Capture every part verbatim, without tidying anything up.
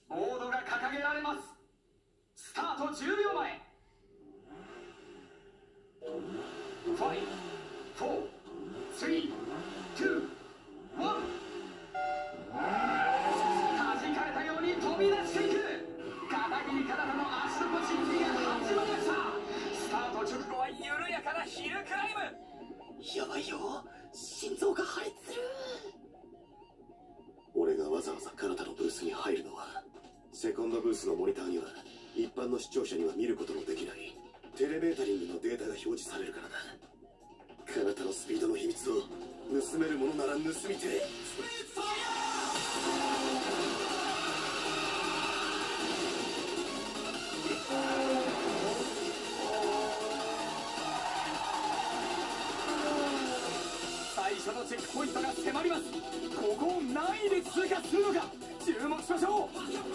ボードが掲げられます。スタートじゅうびょうまえ。ご、よん、さん、に、に、いち。弾かれたように飛び出していく。片桐かなたの足のこ実技が始まりました。スタート直後は緩やかなヒルクライム。 やばいよ、心臓が破裂する。 俺がわざわざカナタのブースに入るのは、セコンドブースのモニターには一般の視聴者には見ることのできないテレメータリングのデータが表示されるからだ。カナタのスピードの秘密を盗めるものなら盗みてえ。 最初のチェックポイントが迫ります。ここを何位で通過するのか注目しましょう。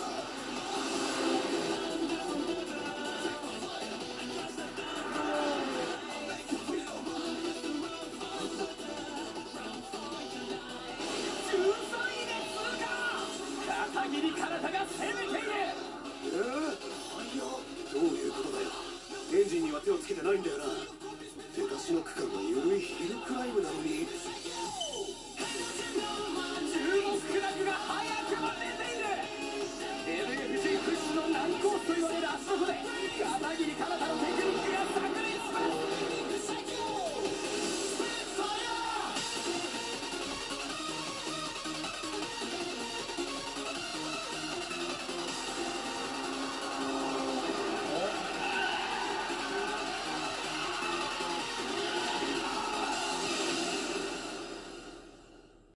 片桐かなたが攻めている。 えー、どういうことだよ。エンジンには手をつけてないんだよな。出だしの区間が緩いヒルクライムなのに